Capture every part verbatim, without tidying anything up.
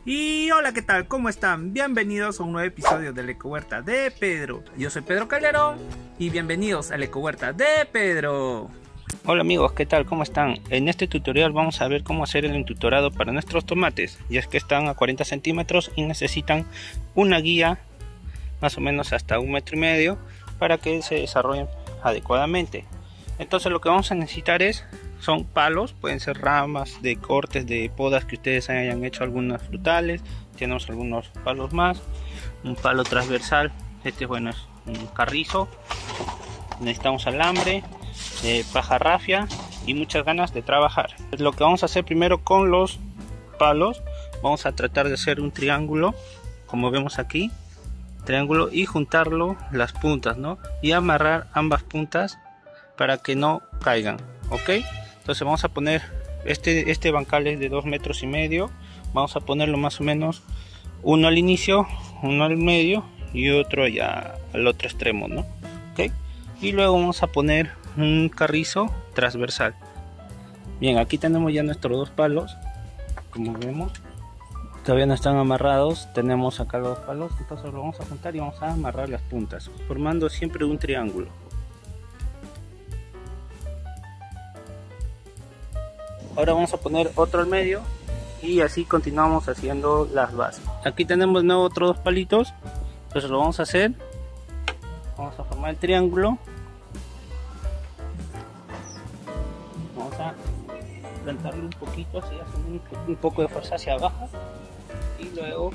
Y hola, ¿qué tal? ¿Cómo están? Bienvenidos a un nuevo episodio del Ecohuerta de Pedro. Yo soy Pedro Calderón y bienvenidos al Ecohuerta de Pedro. Hola amigos, ¿qué tal? ¿Cómo están? En este tutorial vamos a ver cómo hacer el entutorado para nuestros tomates, y es que están a cuarenta centímetros y necesitan una guía más o menos hasta un metro y medio para que se desarrollen adecuadamente. Entonces lo que vamos a necesitar es son palos, pueden ser ramas de cortes de podas que ustedes hayan hecho, algunas frutales. Tenemos algunos palos más, un palo transversal, este bueno es un carrizo. Necesitamos alambre, eh, paja rafia y muchas ganas de trabajar. Lo que vamos a hacer primero con los palos, vamos a tratar de hacer un triángulo, como vemos aquí, triángulo, y juntarlo las puntas, ¿no? Y amarrar ambas puntas para que no caigan, ¿ok? Entonces vamos a poner este, este bancal es de dos metros y medio, vamos a ponerlo más o menos uno al inicio, uno al medio y otro ya al otro extremo, ¿no? ¿Ok? Y luego vamos a poner un carrizo transversal. Bien, aquí tenemos ya nuestros dos palos, como vemos todavía no están amarrados. Tenemos acá los dos palos, entonces lo vamos a juntar y vamos a amarrar las puntas formando siempre un triángulo. Ahora vamos a poner otro al medio y así continuamos haciendo las bases. Aquí tenemos de nuevo otros dos palitos, entonces lo vamos a hacer, vamos a formar el triángulo, vamos a plantarlo un poquito así, haciendo un, un poco de fuerza hacia abajo, y luego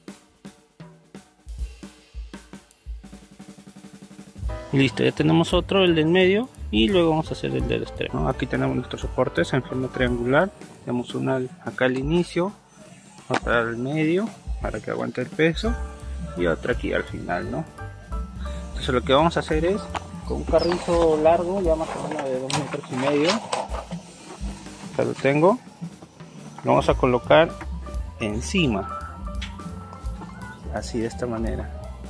listo, ya tenemos otro, el del medio, y luego vamos a hacer el del extremo. Aquí tenemos nuestros soportes en forma triangular, tenemos una acá al inicio, otra al medio para que aguante el peso y otra aquí al final, ¿no? Entonces lo que vamos a hacer es con un carrizo largo, ya más o menos de dos metros y medio, ya lo tengo, lo vamos a colocar encima, así, de esta manera,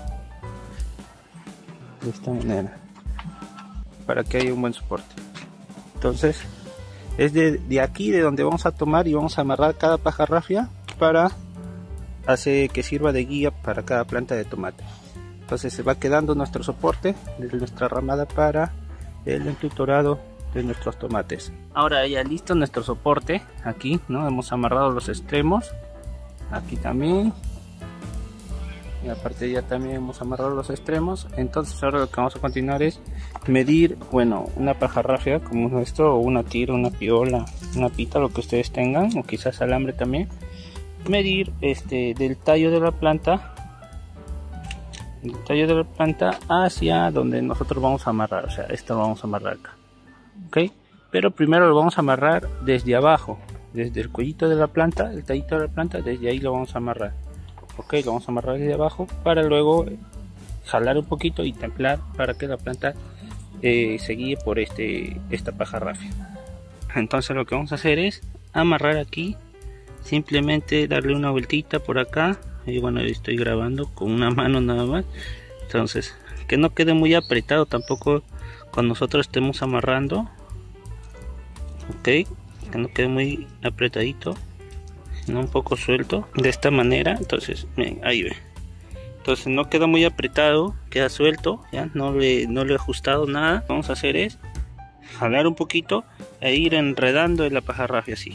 de esta manera, para que haya un buen soporte. Entonces es de, de aquí de donde vamos a tomar y vamos a amarrar cada paja rafia para hacer que sirva de guía para cada planta de tomate. Entonces se va quedando nuestro soporte de nuestra ramada para el entutorado de nuestros tomates. Ahora ya listo nuestro soporte, aquí no hemos amarrado los extremos, aquí también, y aparte ya también hemos amarrado los extremos. Entonces ahora lo que vamos a continuar es medir, bueno, una paja rafia como esto, o una tira, una piola, una pita, lo que ustedes tengan, o quizás alambre también. Medir este del tallo de la planta, el tallo de la planta hacia donde nosotros vamos a amarrar, o sea, esto lo vamos a amarrar acá, ok, pero primero lo vamos a amarrar desde abajo, desde el cuellito de la planta, el tallito de la planta, desde ahí lo vamos a amarrar, ok, lo vamos a amarrar desde abajo para luego jalar un poquito y templar para que la planta eh, se guíe por este esta paja rafia. Entonces lo que vamos a hacer es amarrar aquí, simplemente darle una vueltita por acá, y bueno, estoy grabando con una mano nada más, entonces que no quede muy apretado tampoco cuando nosotros estemos amarrando, ok, que no quede muy apretadito, sino un poco suelto, de esta manera. Entonces bien, ahí ve, entonces no queda muy apretado, queda suelto, ya no le, no le he ajustado nada. Lo que vamos a hacer es jalar un poquito e ir enredando en la paja rafia así,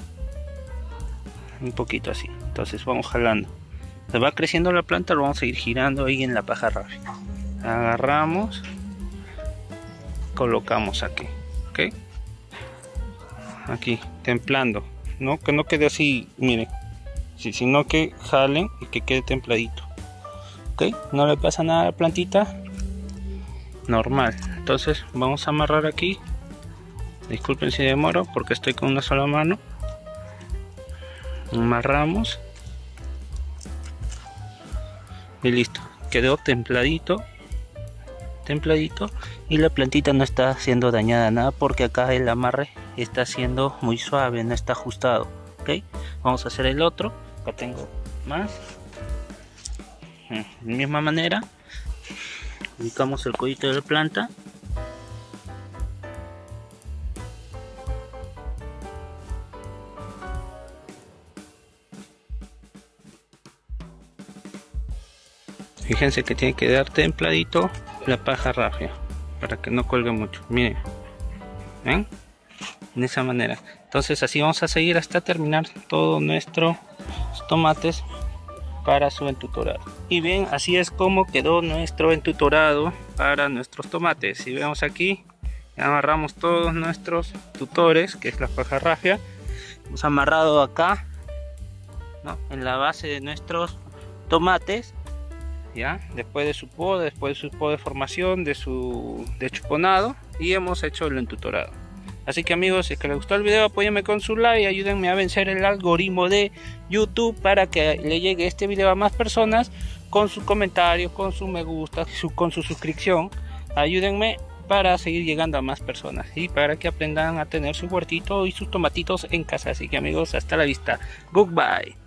un poquito así. Entonces vamos jalando, se va creciendo la planta, lo vamos a ir girando ahí en la paja rafia. Agarramos, colocamos aquí, ok, aquí templando, no que no quede así, miren, sí, sino que jalen y que quede templadito, ok, no le pasa nada a la plantita, normal. Entonces vamos a amarrar aquí, disculpen si demoro porque estoy con una sola mano. Amarramos y listo, quedó templadito, templadito, y la plantita no está siendo dañada nada porque acá el amarre está siendo muy suave, no está ajustado, ok. Vamos a hacer el otro, acá tengo más, de la misma manera ubicamos el cuellito de la planta, Fíjense que tiene que quedar templadito la paja rafia para que no cuelgue mucho. Miren, ¿ven? De esa manera. Entonces así vamos a seguir hasta terminar todos nuestros tomates para su entutorado. Y bien, así es como quedó nuestro entutorado para nuestros tomates. Si vemos aquí, amarramos todos nuestros tutores, que es la paja rafia. Hemos amarrado acá, ¿no?, en la base de nuestros tomates, ya después de su poda, después de su poda de formación, de su de chuponado, y hemos hecho el entutorado. Así que amigos, si es que les gustó el video, apóyenme con su like y ayúdenme a vencer el algoritmo de YouTube para que le llegue este video a más personas, con sus comentarios, con su me gusta, su, con su suscripción. Ayúdenme para seguir llegando a más personas y para que aprendan a tener su huertito y sus tomatitos en casa. Así que amigos, hasta la vista. Goodbye.